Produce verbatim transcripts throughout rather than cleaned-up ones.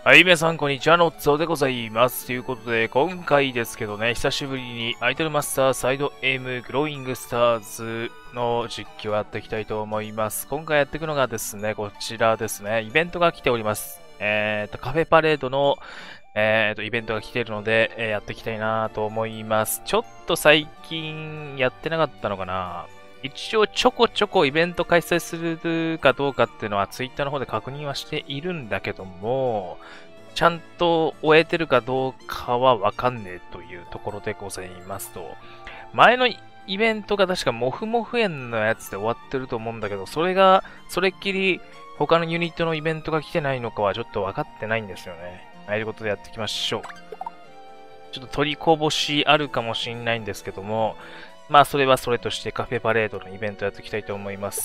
はい、皆さん、こんにちは。のっつおでございます。ということで、今回ですけどね、久しぶりにアイドルマスターサイドエイムグローイングスターズの実況をやっていきたいと思います。今回やっていくのがですね、こちらですね、イベントが来ております。えっと、カフェパレードの、えっと、イベントが来ているので、えーやっていきたいなと思います。ちょっと最近やってなかったのかな。一応ちょこちょこイベント開催するかどうかっていうのはツイッターの方で確認はしているんだけども、ちゃんと終えてるかどうかはわかんねえというところでございますと。前のイベントが確かモフモフ園のやつで終わってると思うんだけど、それが、それっきり他のユニットのイベントが来てないのかはちょっとわかってないんですよね。はい、ということでやっていきましょう。ちょっと取りこぼしあるかもしんないんですけども、まあそれはそれとしてカフェパレードのイベントやっていきたいと思います。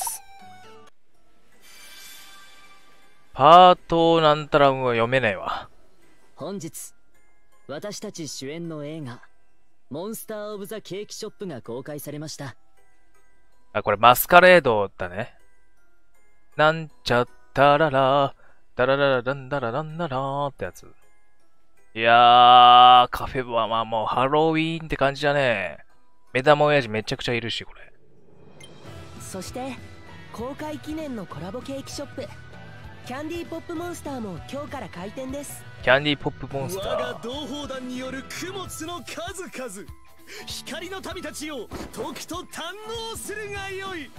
パートなんたらは読めないわ。 本日私たち主演の映画モンスター・オブ・ザ・ケーキショップが公開されました。 あ、これマスカレードだね。なんちゃったらら、ダラララランダラランダラーってやつ。いやー、カフェはまあもうハロウィーンって感じだね。目玉親父めちゃくちゃいるし、これ。 そして公開記念のコラボケーキショップキャンディーポップモンスターも今日から開店です。 キャンディーポップモンスタ我がー。 同胞団による供物の数々、光の民たちをとくと堪能するがよい。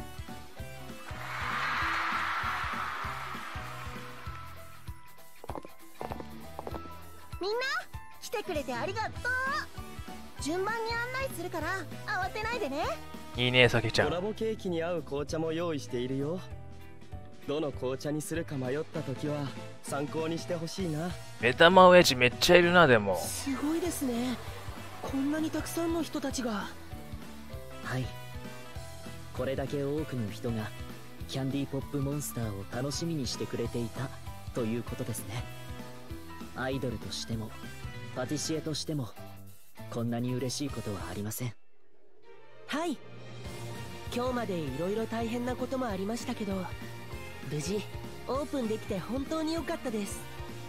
みんな来てくれてありがとう。順番に案内するから慌てないでね。 いいね、さけちゃん。 コラボケーキに合う紅茶も用意しているよ。どの紅茶にするか迷った時は参考にしてほしいな。 目玉親父めっちゃいるな、でも。 すごいですね。こんなにたくさんの人たちが。 はい、これだけ多くの人がキャンディーポップモンスターを楽しみにしてくれていたということですね。アイドルとしてもパティシエとしてもこんなに嬉しいことはありません。 はい、今日までいろいろ大変なこともありましたけど、無事オープンできて本当に良かったです。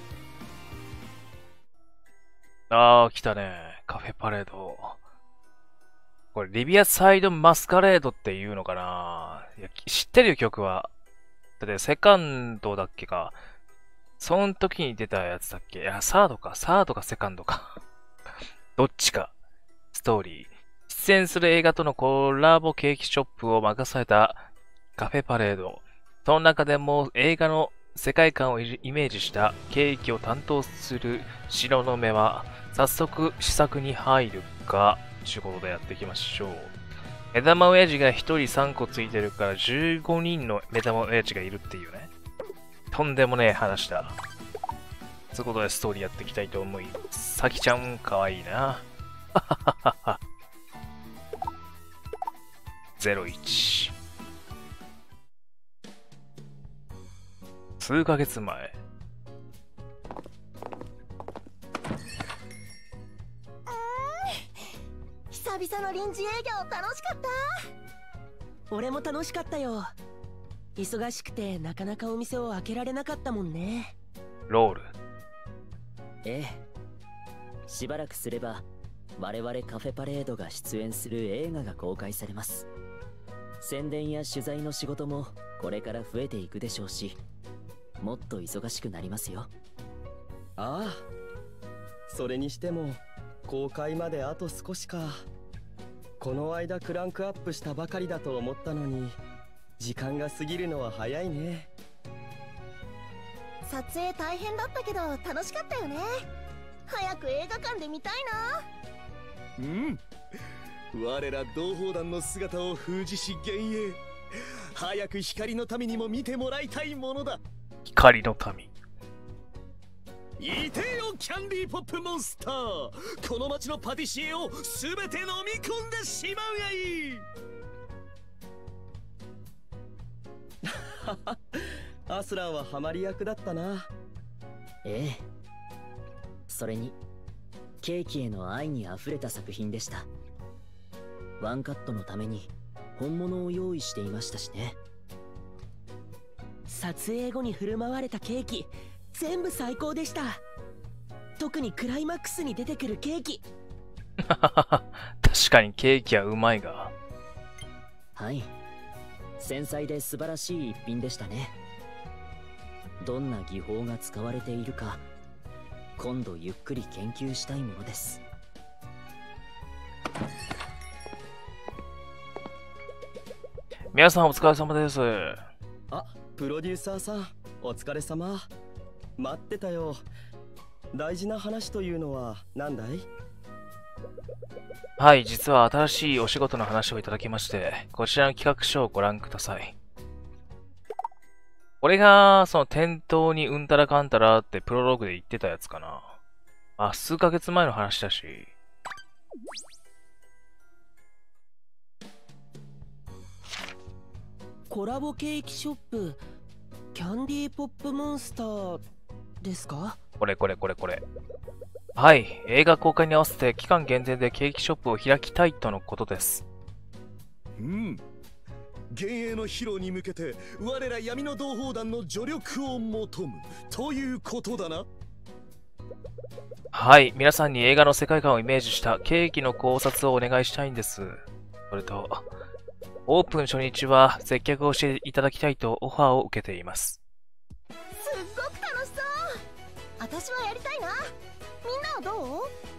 あー、来たね。カフェパレード。これ、リビアサイドマスカレードっていうのかないや、知ってるよ、曲は。だって、セカンドだっけか。その時に出たやつだっけ。いや、サードか。サードかセカンドか。どっちか。ストーリー。出演する映画とのコラボケーキショップを任されたカフェパレード。その中でも映画の世界観をイメージしたケーキを担当する白の目は早速試作に入るかということでやっていきましょう。目玉親父がひとりさんこついてるからじゅうごにんの目玉親父がいるっていうね。とんでもねえ話だ。ということでストーリーやっていきたいと思います。さきちゃんかわいいな。ゼロいち。数ヶ月前。 久々の臨時営業楽しかった。 俺も楽しかったよ。忙しくてなかなかお店を開けられなかったもんね。 ロール。 ええ、しばらくすれば我々カフェパレードが出演する映画が公開されます。宣伝や取材の仕事もこれから増えていくでしょうし、もっと忙しくなりますよ。 ああ、それにしても公開まであと少しか。この間クランクアップしたばかりだと思ったのに時間が過ぎるのは早いね。 撮影大変だったけど楽しかったよね。早く映画館で見たいな。 うん、我ら同胞団の姿を封じし幻影、早く光の民にも見てもらいたいものだ。 光の民。 いてよキャンディーポップモンスター、この町のパティシエをすべて飲み込んでしまうがいい。 アスランはハマり役だったな。 ええ、それにケーキへの愛にあふれた作品でした。ワンカットのために本物を用意していましたしね。 撮影後に振る舞われたケーキ全部最高でした。特にクライマックスに出てくるケーキ。 確かにケーキはうまいが。 はい、繊細で素晴らしい一品でしたね。どんな技法が使われているか今度ゆっくり研究したいものです。 皆さんお疲れ様です。 あ、プロデューサーさん、お疲れ様。待ってたよ。大事な話というのは何だい？ はい、実は新しいお仕事の話をいただきまして、こちらの企画書をご覧ください。これが、その店頭にうんたらかんたらってプロローグで言ってたやつかな。あ、数ヶ月前の話だし。 コラボケーキショップ、キャンディーポップモンスターですか？ これこれこれこれ。はい、映画公開に合わせて期間限定でケーキショップを開きたいとのことです。 うん。幻影の披露に向けて我ら闇の同胞団の助力を求むということだな。 はい、皆さんに映画の世界観をイメージしたケーキの考察をお願いしたいんです。それと、オープン初日は接客をしていただきたいとオファーを受けています。 すっごく楽しそう。私はやりたいな。みんなはどう？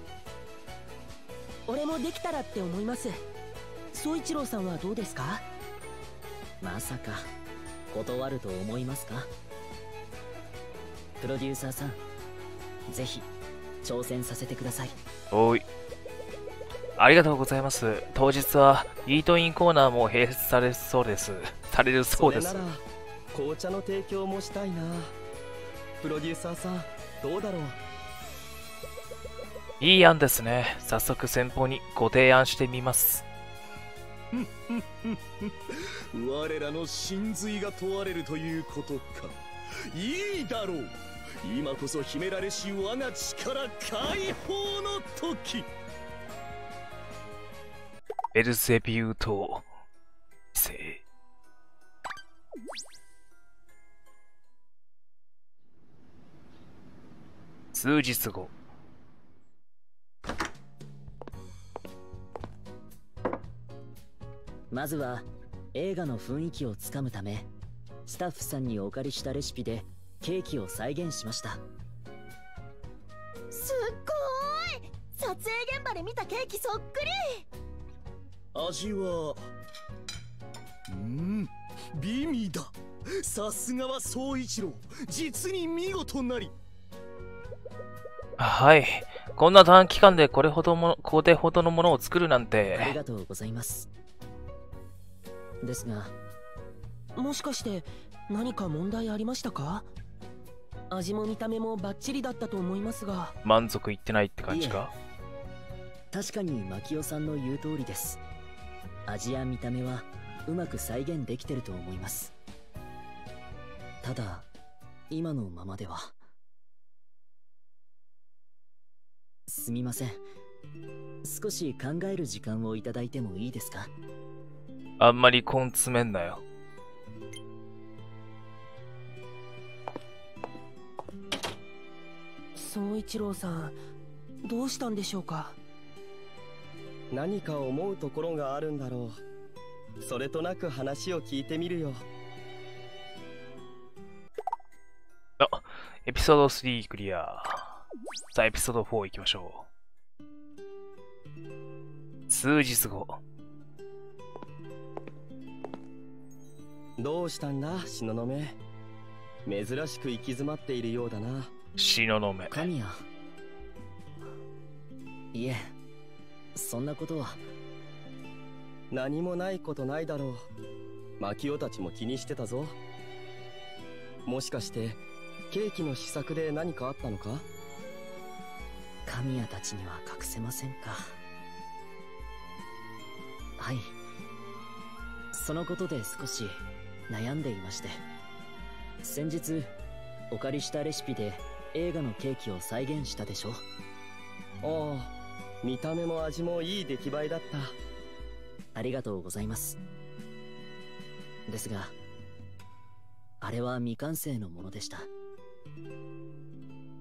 俺もできたらって思います。宗一郎さんはどうですか？ まさか断ると思いますか？プロデューサーさん、ぜひ挑戦させてください。 おい。ありがとうございます。当日はイートインコーナーも併設されそうです。されるそうです。 それなら紅茶の提供もしたいな。プロデューサーさん、どうだろう？ いい案ですね。早速先方にご提案してみます。 我らの真髄が問われるということか。いいだろう。今こそ秘められし我が力解放の時。 ベルゼビュート聖。数日後。 まずは映画の雰囲気をつかむためスタッフさんにお借りしたレシピでケーキを再現しました。 すっごーい。撮影現場で見たケーキそっくり。 味はうん美味だ。さすがは宗一郎、実に見事なり。 はい、こんな短期間でこれほどもこれほどのものを作るなんて。 ありがとうございます。ですが、 もしかして何か問題ありましたか？味も見た目もバッチリだったと思いますが。 満足いってないって感じか？ 確かに牧雄さんの言う通りです。味や見た目はうまく再現できてると思います。ただ今のままでは。すみません、少し考える時間をいただいてもいいですか？ あんまり根詰めんなよ。 宗一郎さん、どうしたんでしょうか？ 何か思うところがあるんだろう。それとなく話を聞いてみるよ。 あ、エピソードスリークリア。さあエピソードフォー行きましょう。数日後。 どうしたんだ東雲。珍しく行き詰まっているようだな。 東雲。 神谷。いえ、そんなことは。 何もないことないだろう。牧雄たちも気にしてたぞ。もしかしてケーキの試作で何かあったのか？ 神谷たちには隠せませんか。はい、そのことで少し悩んでいまして、先日お借りしたレシピで映画のケーキを再現したでしょ。 ああ、見た目も味もいい出来栄えだった。 ありがとうございます。ですがあれは未完成のものでした。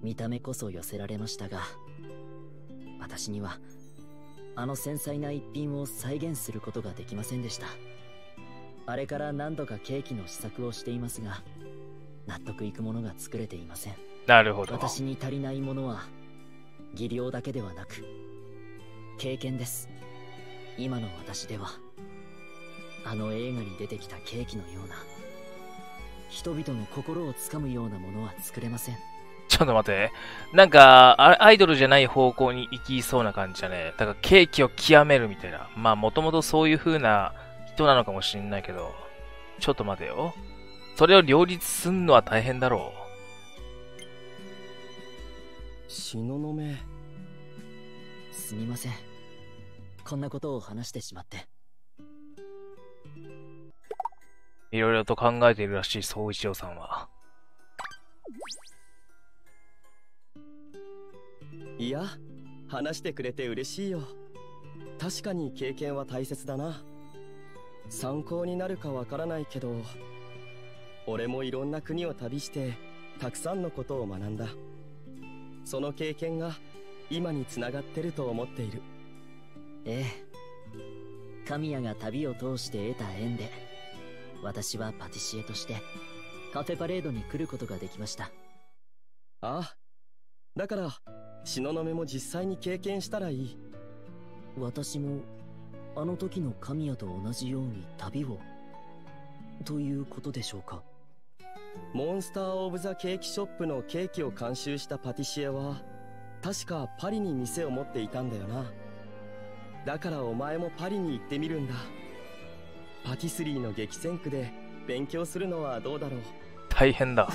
見た目こそ寄せられましたが、私にはあの繊細な一品を再現することができませんでした。あれから何度かケーキの試作をしていますが、納得いくものが作れていません。 なるほど。 私に足りないものは技量だけではなく経験です。今の私ではあの映画に出てきたケーキのような人々の心をつかむようなものは作れません。 ちょっと待って。なんか、あアイドルじゃない方向に行きそうな感じじゃね。だからケーキを極めるみたいな。まあ、もともとそういう風な人なのかもしんないけど、ちょっと待てよ。それを両立すんのは大変だろう。東雲。 すみません。こんなことを話してしまって。 いろいろと考えているらしい、宗一郎さんは。 いや、話してくれて嬉しいよ。確かに経験は大切だな。参考になるかわからないけど、俺もいろんな国を旅してたくさんのことを学んだ。その経験が今につながってると思っている。 ええ。神谷が旅を通して得た縁で、私はパティシエとしてカフェパレードに来ることができました。 ああ、だから東雲も実際に経験したらいい。 私もあの時の神谷と同じように旅をということでしょうか。 モンスター・オブ・ザ・ケーキショップのケーキを監修したパティシエは確かパリに店を持っていたんだよな。だからお前もパリに行ってみるんだ。パティスリーの激戦区で勉強するのはどうだろう。 大変だ。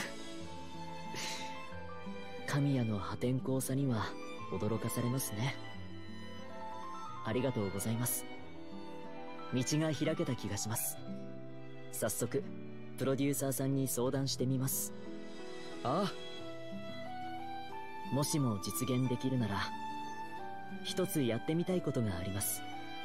神谷の破天荒さには驚かされますね。ありがとうございます。道が開けた気がします。早速プロデューサーさんに相談してみます。 ああ。もしも実現できるなら一つやってみたいことがあります。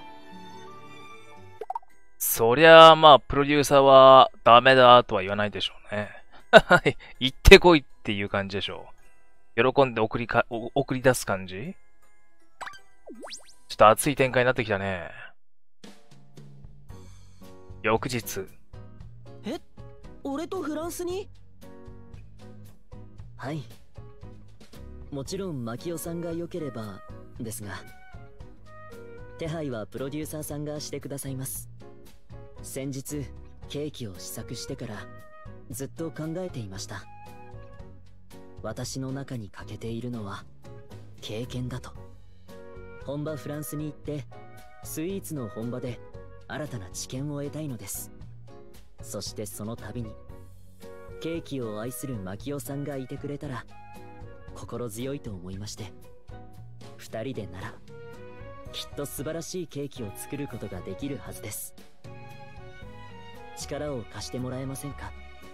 そりゃあまあプロデューサーはダメだとは言わないでしょうね。行ってこいっていう感じでしょう。喜んで送りか送り出す感じ。ちょっと熱い展開になってきたね。翌日。 え、俺とフランスに？ はい。もちろん牧雄さんが良ければですが、手配はプロデューサーさんがしてくださいます。先日ケーキを試作してからずっと考えていました。私の中に欠けているのは経験だと。本場フランスに行ってスイーツの本場で新たな知見を得たいのです。そしてその度にケーキを愛する牧雄さんがいてくれたら心強いと思いまして、二人でならきっと素晴らしいケーキを作ることができるはずです。力を貸してもらえませんか？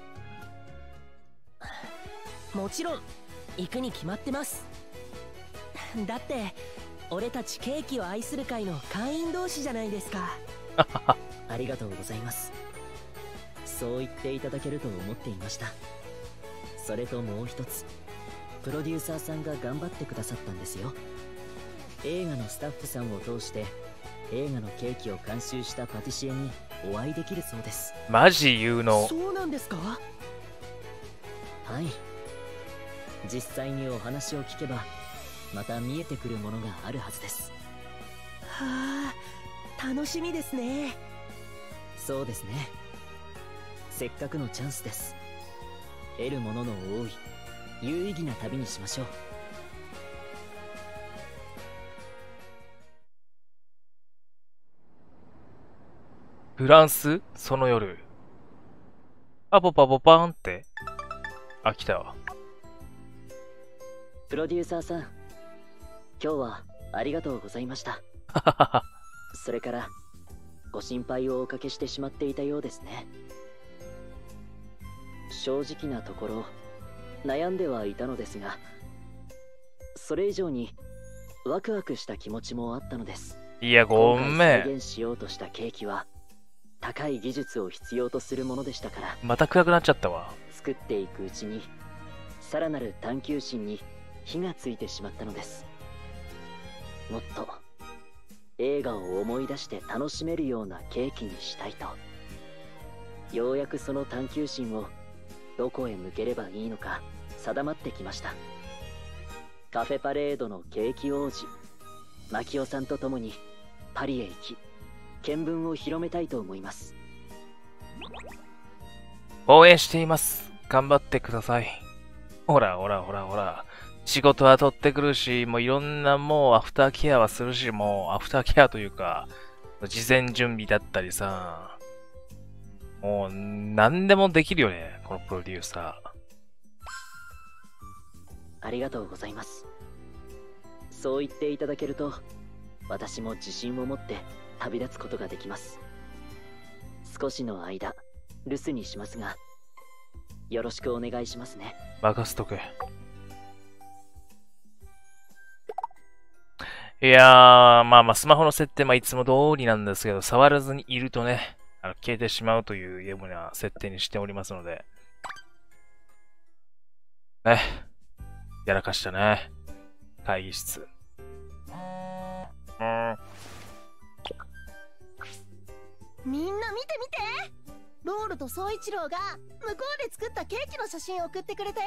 もちろん行くに決まってます。だって俺たちケーキを愛する会の会員同士じゃないですか。 ありがとうございます。そう言っていただけると思っていました。それともう一つ、プロデューサーさんが頑張ってくださったんですよ。映画のスタッフさんを通して映画のケーキを監修したパティシエにお会いできるそうです。 マジ言うの？ そうなんですか？ はい。実際にお話を聞けばまた見えてくるものがあるはずです。 はあ、楽しみですね。 そうですね。せっかくのチャンスです。得るものの多い有意義な旅にしましょう。 フランスその夜。パポパポパーンって。あ、来たわ。 プロデューサーさん、今日はありがとうございました。それからご心配をおかけしてしまっていたようですね。正直なところ悩んではいたのですが、それ以上にワクワクした気持ちもあったのです。 いや、ごめん。 再現しようとしたケーキは高い技術を必要とするものでしたから。 また暗くなっちゃったわ。 作っていくうちにさらなる探求心に火がついてしまったのです。もっと映画を思い出して楽しめるようなケーキにしたいと。ようやくその探求心をどこへ向ければいいのか定まってきました。カフェパレードのケーキ王子マキオさんと共にパリへ行き、見聞を広めたいと思います。 応援しています。頑張ってください。ほらほらほらほら。仕事は取ってくるし、もういろんなもうアフターケアはするし、もうアフターケアというか、事前準備だったりさ、もう何でもできるよね、このプロデューサー。 ありがとうございます。そう言っていただけると、私も自信を持って旅立つことができます。少しの間、留守にしますが、よろしくお願いしますね。 任せとけ。いやー、まあまあ、スマホの設定、まあいつも通りなんですけど、触らずにいるとね、あの消えてしまうというような設定にしておりますので。ね。やらかしたね。会議室。うん。 みんな見て見て、ロールと宗一郎が向こうで作ったケーキの写真を送ってくれたよ。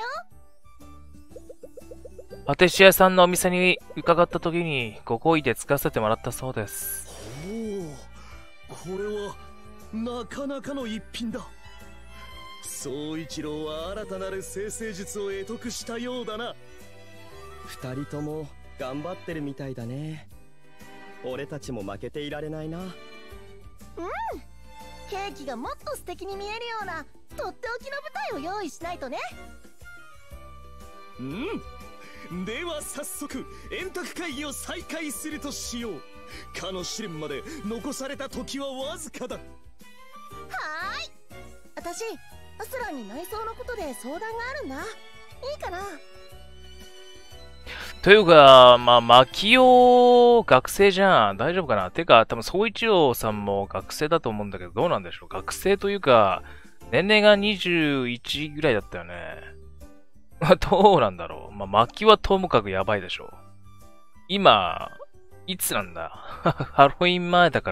パティシエさんのお店に伺った時にご好意で使わせてもらったそうです。 おお、これはなかなかの一品だ。宗一郎は新たなる生成術を得得したようだな。 二人とも頑張ってるみたいだね。俺たちも負けていられないな。うん、 ケーキがもっと素敵に見えるようなとっておきの舞台を用意しないとね。 うん、では早速円卓会議を再開するとしよう。かの試練まで残された時はわずかだ。はーい。 私アスランに内装のことで相談があるんだ。いいかな。 というか、まあ、マキオ学生じゃん。大丈夫かな。てか、多分、宗一郎さんも学生だと思うんだけど、どうなんでしょう。学生というか、年齢がにじゅういちぐらいだったよね。どうなんだろう。まあ、マキオはともかくやばいでしょ。今、いつなんだ。ハロウィン前だから、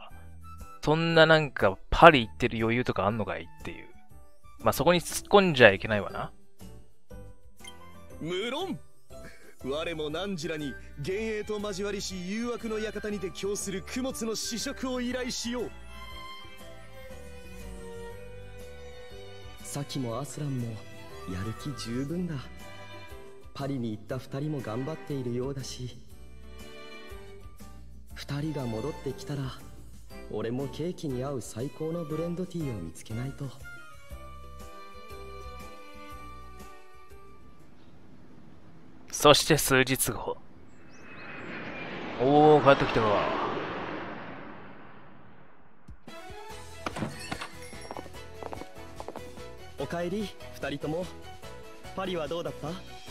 そんななんか、パリ行ってる余裕とかあんのかいっていう。まあ、そこに突っ込んじゃいけないわな。 無論我も汝らに幻影と交わりし誘惑の館にて供する供物の試食を依頼しよう。 サキもアスランもやる気十分だ。パリに行った二人も頑張っているようだし、二人が戻ってきたら俺もケーキに合う最高のブレンドティーを見つけないと。 そして数日後。おー、帰ってきたわ。 おかえり、二人とも。パリはどうだった？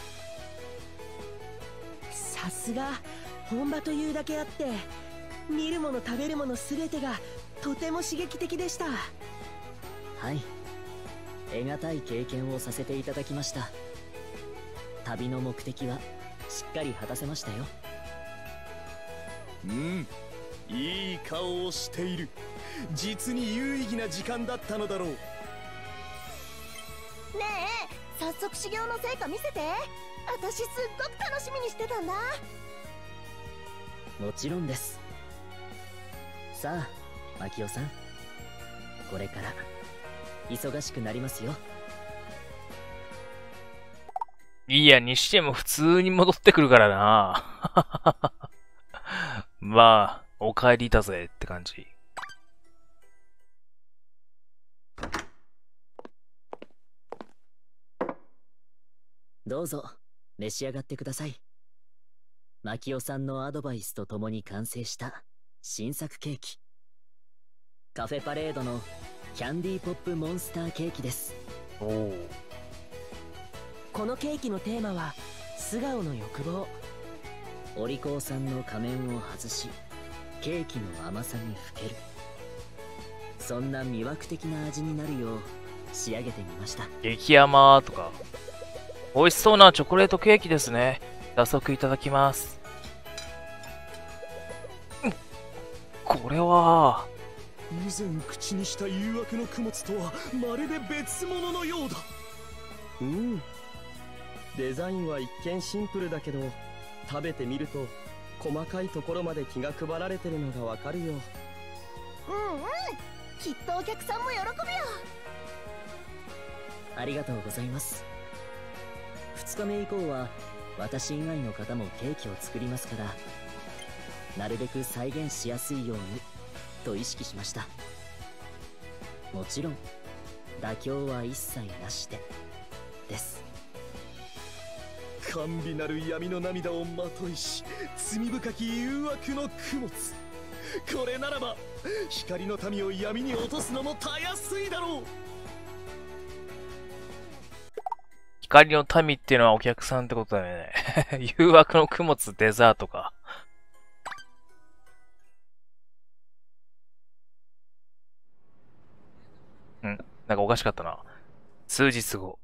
さすが本場というだけあって、見るもの食べるもの全てがとても刺激的でした。 はい、得難い経験をさせていただきました。旅の目的はしっかり果たせましたよ。 うん、いい顔をしている。実に有意義な時間だったのだろう。 ねえ、早速修行の成果見せて。私すっごく楽しみにしてたんだ。 もちろんです。さあマキオさん、これから忙しくなりますよ。 いや、にしても普通に戻ってくるからな。まあ、お帰りだぜって感じ。 どうぞ召し上がってください。マキオさんのアドバイスとともに完成した新作ケーキ、カフェパレードのキャンディーポップモンスターケーキです。 おお。 このケーキのテーマは素顔の欲望。 お利口さんの仮面を外し、ケーキの甘さにふける、そんな魅惑的な味になるよう仕上げてみました。 激甘とか。 美味しそうなチョコレートケーキですね。早速いただきます。これは以前口にした誘惑の供物とはまるで別物のようだ。 うん、デザインは一見シンプルだけど、食べてみると細かいところまで気が配られてるのがわかるよ。 うんうん、きっとお客さんも喜ぶよ。 ありがとうございます。ふつかめ以降は私以外の方もケーキを作りますから、なるべく再現しやすいようにと意識しました。もちろん妥協は一切なしでです。 甘美なる闇の涙をまといし、罪深き誘惑の供物。これならば光の民を闇に落とすのもたやすいだろう。 光の民っていうのはお客さんってことだよね。誘惑の供物デザートか。うん、なんかおかしかったな。数日後。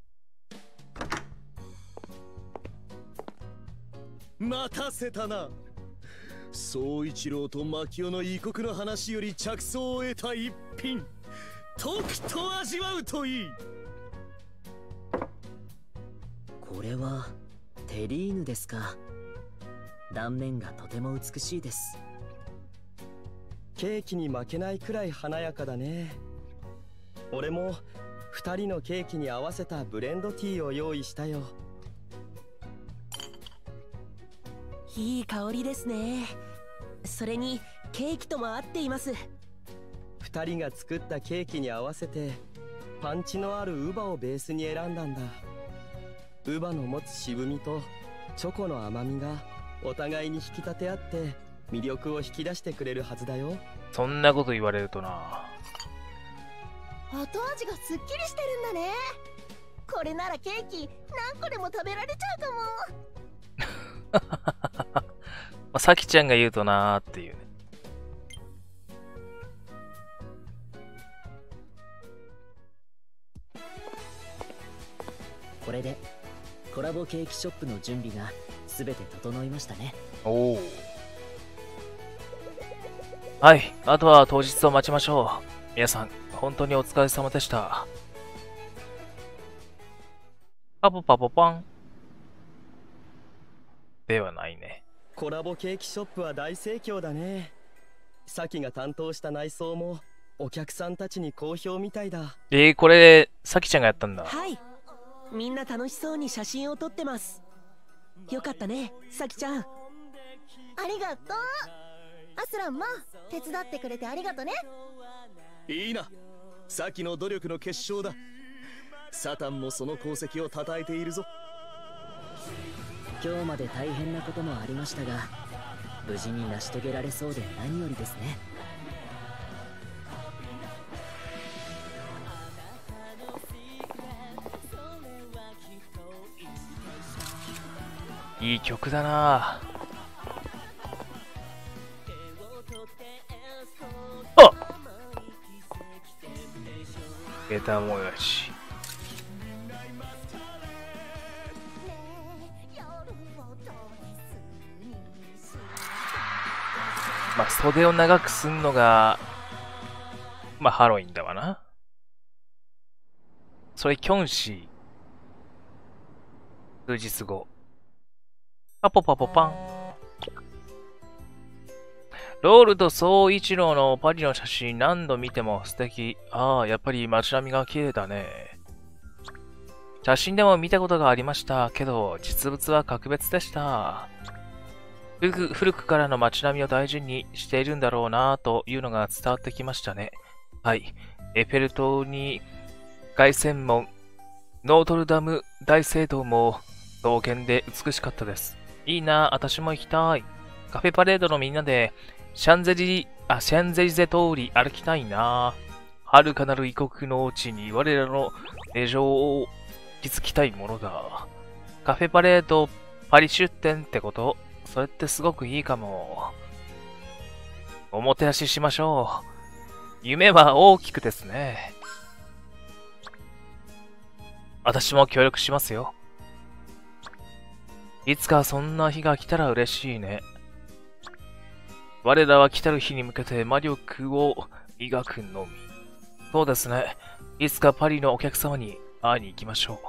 待たせたな。宗一郎と牧雄の異国の話より着想を得た一品、とくと味わうといい。 これはテリーヌですか。断面がとても美しいです。 ケーキに負けないくらい華やかだね。俺もふたりのケーキに合わせたブレンドティーを用意したよ。 いい香りですね。それにケーキとも合っています。 ふたりが作ったケーキに合わせてパンチのあるウバをベースに選んだんだ。ウバの持つ渋みとチョコの甘みがお互いに引き立て合って魅力を引き出してくれるはずだよ。 そんなこと言われるとな。 後味がすっきりしてるんだね。これならケーキ何個でも食べられちゃうかも。 さきちゃんが言うとなーっていうね。 これでコラボケーキショップの準備が全て整いましたね。 おお。はい、あとは当日を待ちましょう。皆さん、本当にお疲れ様でした。パポパポパン。ではないね。 コラボケーキショップは大盛況だね。サキが担当した内装もお客さんたちに好評みたいだ。 えー、これ、さきちゃんがやったんだ。 はい、みんな楽しそうに写真を撮ってます。よかったね、さきちゃん。 ありがとう。アスランも手伝ってくれてありがとね。 いいな、さきの努力の結晶だ。サタンもその功績を称えているぞ。 今日まで大変なこともありましたが、無事に成し遂げられそうで何よりですね。 いい曲だな。あっ、下駄もよし。まあ、袖を長くすんのが、まあ、ハロウィンだわな。それ、キョンシー。数日後。パポパポパン。ロールと総一郎のパリの写真何度見ても素敵。ああ、やっぱり街並みが綺麗だね。写真でも見たことがありましたけど、実物は格別でした。古く、古くからの街並みを大事にしているんだろうなというのが伝わってきましたね。はい。エッフェル塔に凱旋門、ノートルダム大聖堂も同見で美しかったです。いいな、私も行きたい。カフェパレードのみんなでシャンゼリ、あ、シャンゼリゼ通り歩きたいな。遥かなる異国の地に我らの令状を築きたいものだ。カフェパレードパリ出店ってこと？それってすごくいいかも。おもてなししましょう。夢は大きくですね。私も協力しますよ。 いつかそんな日が来たら嬉しいね。我らは来たる日に向けて魔力を磨くのみ。そうですね。いつかパリのお客様に会いに行きましょう。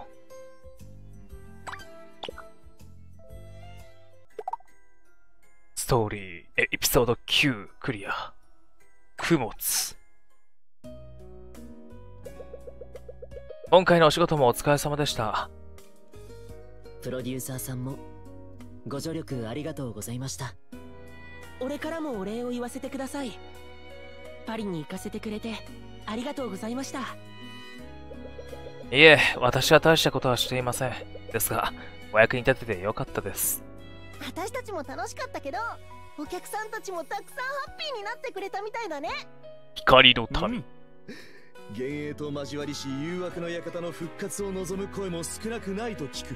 ストーリー、エピソードきゅうクリア。供物。今回のお仕事もお疲れ様でした。 プロデューサーさんもご助力ありがとうございました。 俺からもお礼を言わせてください。パリに行かせてくれてありがとうございました。 いえ、私は大したことはしていません。ですが、お役に立ててよかったです。 私たちも楽しかったけど、お客さんたちもたくさんハッピーになってくれたみたいだね。 光の民、 うん、幻影と交わりし誘惑の館の復活を望む声も少なくないと聞く。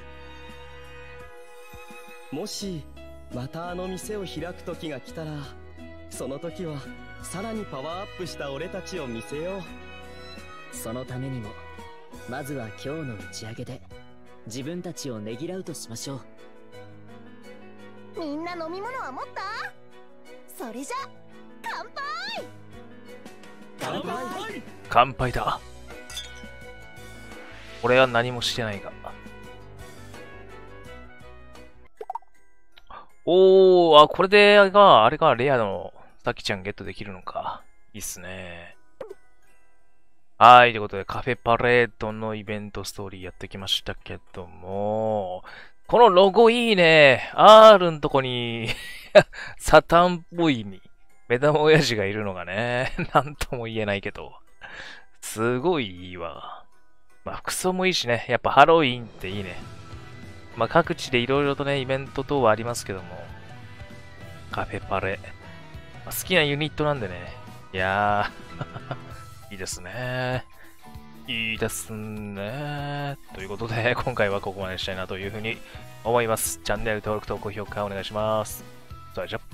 もしまたあの店を開く時が来たら、その時はさらにパワーアップした俺たちを見せよう。 そのためにもまずは今日の打ち上げで自分たちをねぎらうとしましょう。みんな飲み物は持った？それじゃ乾杯！ 乾杯！ 乾杯だ。俺は何もしてないが。おー、あ、これでが、あれがレアのさきちゃんゲットできるのか。いいっすね。はい、ということでカフェパレードのイベントストーリーやってきましたけども、このロゴいいね。R のとこにサタンっぽい目玉親父がいるのがね、なんとも言えないけど、すごいいいわ。まあ服装もいいしね、やっぱハロウィンっていいね。まあ各地でいろいろとね、イベント等はありますけども、カフェパレ、まあ、好きなユニットなんでね、いやー、いいですね。いいですね。ということで、今回はここまでしたいなというふうに思います。チャンネル登録と高評価お願いします。それじゃ。